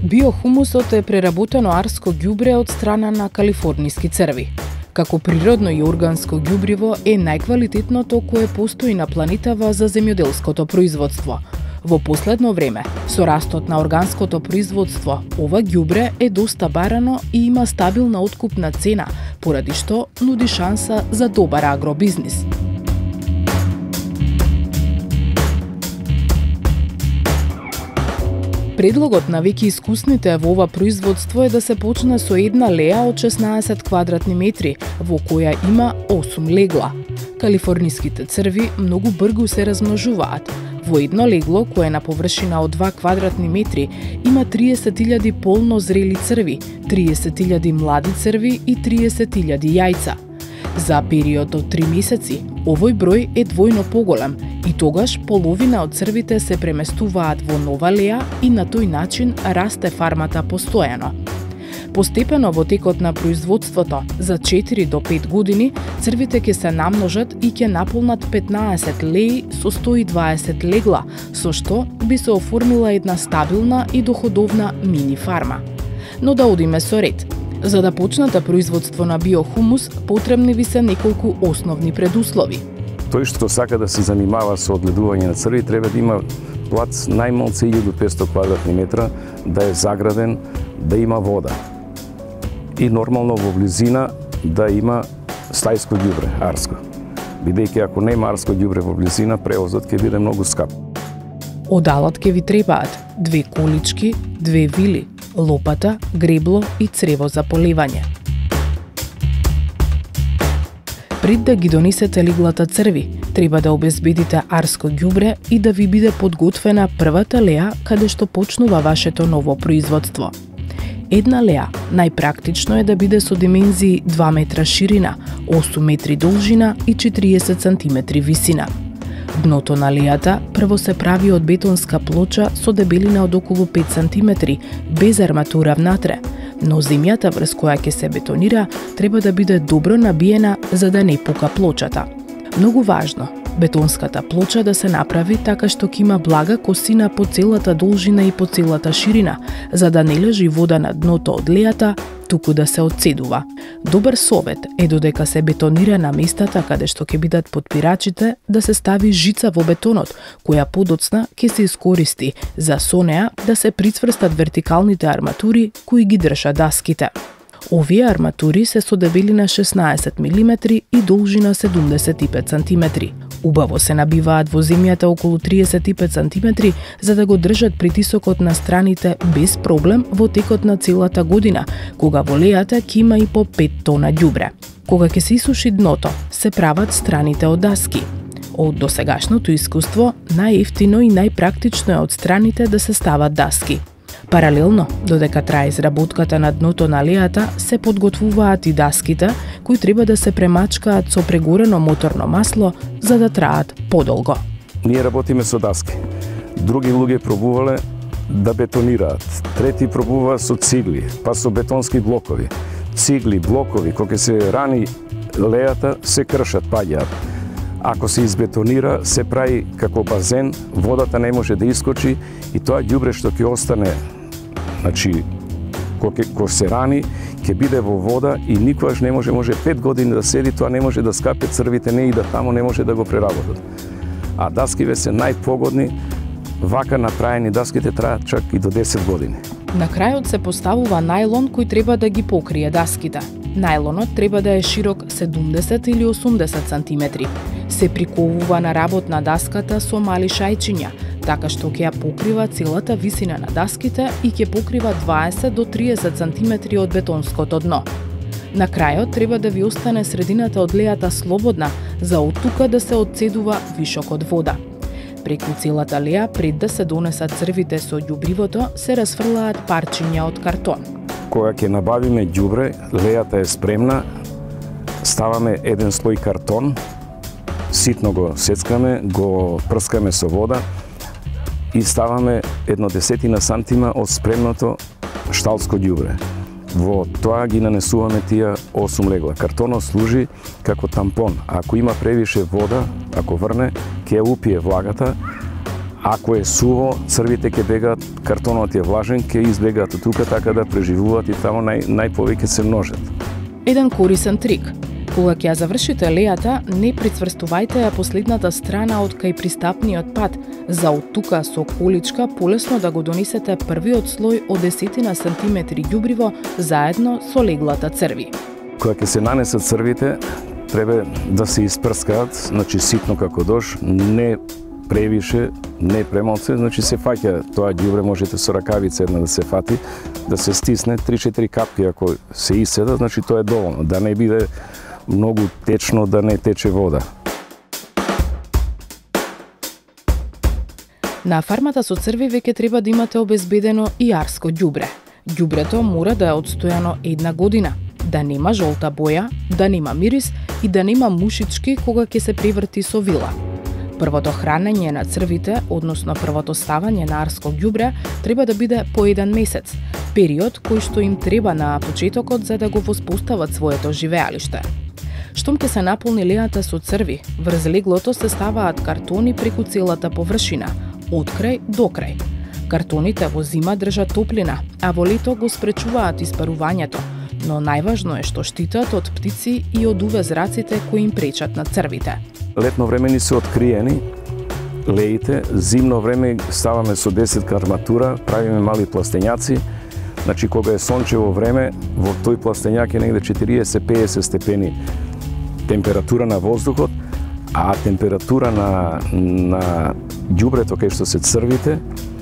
Биохумусот е преработено арско ѓубре од страна на калифорниски црви. Како природно и органско ѓубриво е најквалитетното кое постои на планетава за земјоделското производство. Во последно време, со растот на органското производство, ова ѓубре е доста барано и има стабилна откупна цена, поради што нуди шанса за добар агробизнис. Предлогот на веќе искусните во ова производство е да се почне со една леа од 16 квадратни метри, во која има 8 легла. Калифорниските црви многу брзо се размножуваат. Во едно легло, кое е на површина од 2 квадратни метри, има 30.000 полно зрели црви, 30.000 млади црви и 30.000 јајца. За период од 3 месеци, овој број е двојно поголем и тогаш половина од црвите се преместуваат во нова леа и на тој начин расте фармата постојано. Постепено во текот на производството, за 4 до 5 години, црвите ќе се намножат и ќе наполнат 15 леи со 120 легла, со што би се оформила една стабилна и доходовна мини фарма. Но да одиме со ред. За да почнете производство на биохумус, потребни ви се неколку основни предуслови. Тој што сака да се занимава со одгледување на црви треба да има плац најмалце 1500 квадратни метра, да е заграден, да има вода. И нормално во близина да има стајско ѓубре, арско. Бидејќи ако нема арско ѓубре во близина, превозот ќе биде многу скап. Одалот ќе ви требаат 2 колички, 2 вили, лопата, гребло и црево за поливање. Пред да ги донесете леглата црви, треба да обезбедите арско ѓубре и да ви биде подготвена првата леа каде што почнува вашето ново производство. Една леа најпрактично е да биде со димензии 2 метра ширина, 8 метри должина и 40 сантиметри висина. Дното на лејата прво се прави од бетонска плоча со дебелина од околу 5 сантиметри, без арматура внатре, но земјата врз која ќе се бетонира треба да биде добро набиена за да не пука плочата. Многу важно, бетонската плоча да се направи така што ќе има блага косина по целата должина и по целата ширина, за да не лежи вода на дното од лејата, туку да се одседува. Добар совет е додека се бетонира на местата каде што ќе бидат подпирачите да се стави жица во бетонот, која подоцна ќе се искористи за со неа да се прицврстат вертикалните арматури кои ги држат даските. Овие арматури се со дебелина 16 мм и должина 75 см. Убаво се набиваат во земјата околу 35 см за да го држат притисокот на страните без проблем во текот на целата година, кога во лејата ќе има и по 5 тона ѓубре. Кога ќе се исуши дното, се прават страните од даски. Од досегашното искуство, најевтино и најпрактично е од страните да се стават даски. Паралелно, додека трае изработката на дното на лејата, се подготвуваат и даските, кои треба да се премачкаат со прегорено моторно масло за да траат подолго. Ние работиме со даски. Други луѓе пробувале да бетонираат, трети пробува со цигли, па со бетонски блокови. Цигли, блокови, кога се рани лејата, се кршат, паѓаат. Ако се избетонира, се прави како базен, водата не може да искочи и тоа ѓубре што ќе остане, значи, кога се рани, ќе биде во вода и никогаш не може 5 години да седи, тоа не може да скапе црвите, не и да тамо не може да го преработат. А даскиве се најпогодни, вака направени даските траат чак и до 10 години. На крајот се поставува најлон кој треба да ги покрие даските. Најлонот треба да е широк 70 или 80 сантиметри. Се приковува на работна даската со мали шајчиња, така што ќе ја покрива целата висина на даските и ќе покрива 20 до 30 сантиметри од бетонското дно. На крајот треба да ви остане средината од лејата слободна за оттука да се одцедува вишокот вода. Преку целата леја, пред да се донесат црвите со ѓубривото, се расфрлаат парчиња од картон. Кога ќе набавиме ѓубре, лејата е спремна, ставаме еден слој картон, ситно го сецкаме, го прскаме со вода и ставаме 1/10 сантима од спремното шталско ѓубре. Во тоа ги нанесуваме тие 8 легла. Картонот служи како тампон. Ако има превише вода, ако врне, ќе ја упие влагата, Ако е суво, црвите ќе бегаат, картонот е влажен, ќе избегаат од тука, така да преживуваат и тамо најповеќе се множат. Еден корисен трик. Кога ќе ја завршите лејата, не прицврстувајте ја последната страна од кај пристапниот пат, за од тука со количка полесно да го донесете првиот слој од 10 сантиметри ѓубриво заедно со леглата црви. Кога ќе се нанесат црвите, треба да се испрскаат, значи ситно како дож, не превише, не премалце, значи се фаќа тоа ѓубре, можете со ракавица една да се фати, да се стисне 3-4 капки, ако се иседа, значи тоа е доволно, да не биде многу течно, да не тече вода. На фармата со црви веќе треба да имате обезбедено и арско ѓубре. Ѓубрето мора да е одстојано 1 година, да нема жолта боја, да нема мирис и да нема мушички кога ќе се преврти со вила. Првото хранење на црвите, односно првото ставање на арско ѓубре, треба да биде по 1 месец, период кој што им треба на почетокот за да го воспостават своето живеалиште. Штом ќе се наполни лејата со црви, врз леглото се ставаат картони преку целата површина, од крај до крај. Картоните во зима држат топлина, а во лето го спречуваат испарувањето, но најважно е што штитат од птици и од UV зраците кои им пречат на црвите. Летно време ни се откриени леите, зимно време ставаме со 10 арматура, правиме мали пластењаци, значи кога е сончево време, во тој пластењак е негде 40-50 степени температура на воздухот, а температура на ѓубрето кај што се црвите,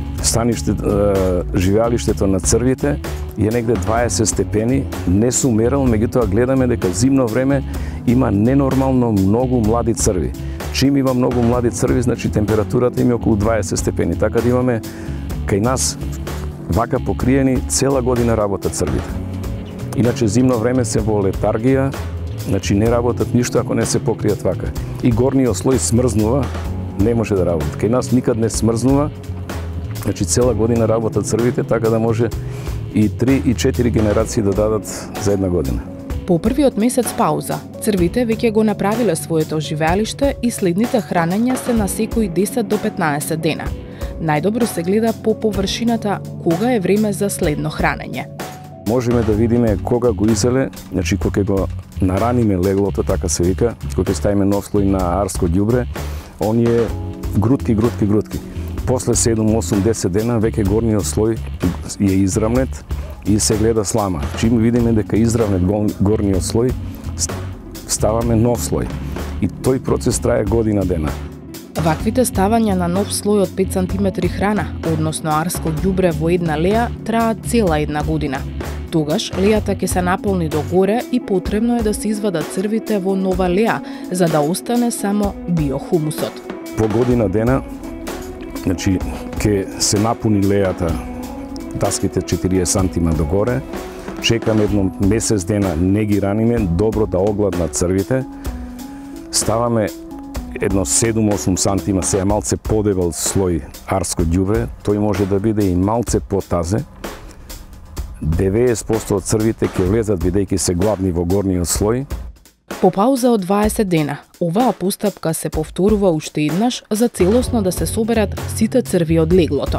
живеалиштето на црвите е негде 20 степени, не сум мерал, меѓутоа гледаме дека зимно време има ненормално многу млади црви. Чим има многу млади црви, значи температурата им е околу 20 степени, така да имаме кај нас вака покриени цела година работат црвите. Иначе зимно време се во летаргија, значи не работат ништо ако не се покријат вака. И горниот слој смрзнува, не може да работи. Кај нас никад не смрзнува, значи цела година работат црвите, така да може и 3 и 4 генерации да дадат за 1 година. По првиот месец пауза, црвите веќе го направиле своето живеалиште и следните хранења се на секој 10 до 15 дена. Најдобро се гледа по површината кога е време за следно хранење. Можеме да видиме кога го изеле, значи кога го нараниме леглото, така се вика, кога ставиме нов слој на арско ѓубре, оние грудки. После 7, 8, 10 дена веќе горниот слој е изравнет и се гледа слама. Чим видиме дека изравнет горниот слој, ставаме нов слој. И тој процес трае година дена. Ваквите ставања на нов слој од 5 см храна, односно арско ѓубре во една леја, траат цела 1 година. Тогаш лејата ќе се наполни до горе и потребно е да се извадат црвите во нова леја, за да остане само биохумусот. По година дена, значи, ќе се напуни лејата, даските 40 сантима до горе, чекаме едно месец дена, не ги раниме, добро да огладнат црвите, ставаме едно 7-8 сантима, се е малце подебел слој арско ѓубре, тој може да биде и малце потазе. 90% од црвите ќе влезат бидејќи се гладни во горниот слој. По пауза од 20 дена, оваа постапка се повторува уште еднаш за целосно да се соберат сите црви од леглото.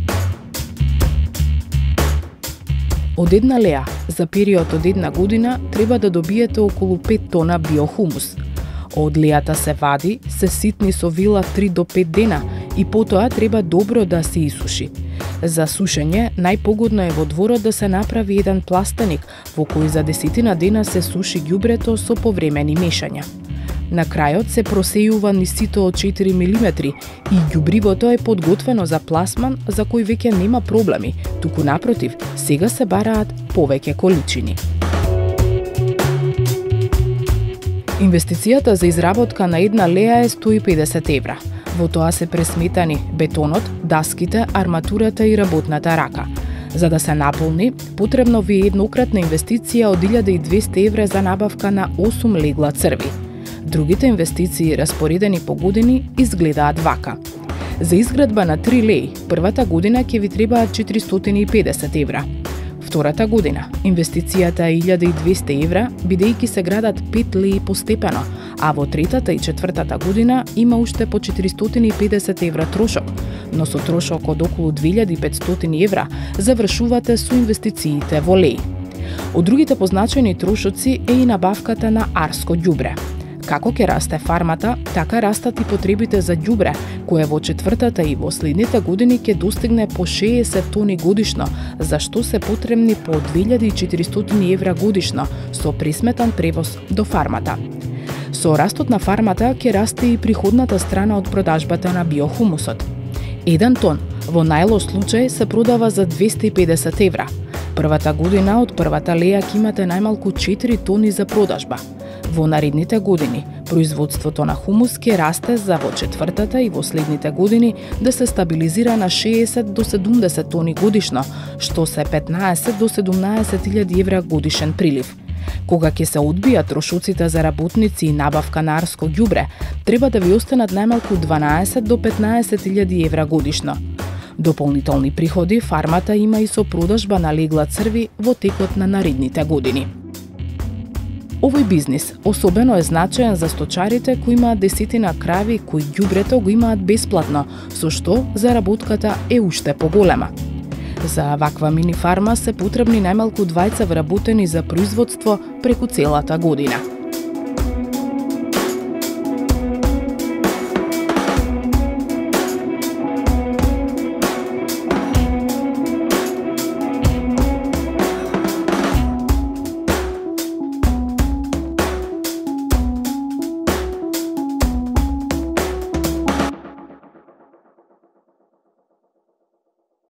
Од една леја за период од 1 година треба да добиете околу 5 тона биохумус. Од лејата се вади, се ситни со вила 3 до 5 дена и потоа треба добро да се исуши. За сушење, најпогодно е во дворот да се направи еден пластеник во кој за 10 дена се суши ѓубрето со повремени мешања. На крајот се просејува низ сито од 4 мм и ѓубривото е подготвено за пласман за кој веќе нема проблеми, туку напротив, сега се бараат повеќе количини. Инвестицијата за изработка на една леја е 150 евра. Во тоа се пресметани бетонот, даските, арматурата и работната рака. За да се наполни, потребно ви е еднократна инвестиција од 1200 евра за набавка на 8 легла црви. Другите инвестиции, распоредени по години, изгледаат вака. За изградба на 3 леи, првата година ќе ви требаат 450 евра. Втората година, инвестицијата е 1200 евра, бидејќи се градат 5 леи постепено, а во третата и четвртата година има уште по 450 евра трошок, но со трошок од околу 2500 евра завршувате со инвестициите во леј. Од другите позначени трошоци е и набавката на арско ѓубре. Како ќе расте фармата, така растат и потребите за ѓубре, кое во четвртата и во следните години ќе достигне по 60 тони годишно, за што се потребни по 2400 евра годишно, со присметан превоз до фармата. Со растот на фармата ќе расте и приходната страна од продажбата на биохумусот. 1 тон во најлош случај се продава за 250 евра. Првата година од првата леја ќе имате најмалку 4 тони за продажба. Во наредните години, производството на хумус ќе расте за во четвртата и во следните години да се стабилизира на 60 до 70 тони годишно, што се 15 до 17.000 евра годишен прилив. Кога ќе се одбијат трошоците за работници и набавка на арско ѓубре, треба да ви останат најмалку 12 до 15.000 евра годишно. Дополнителни приходи фармата има и со продажба на легла црви во текот на наредните години. Овој бизнис особено е значаен за сточарите кои имаат десетина крави кои ѓубрето го имаат бесплатно, со што заработката е уште поголема. За ваква мини фарма се потребни најмалку 2 вработени за производство преку целата година.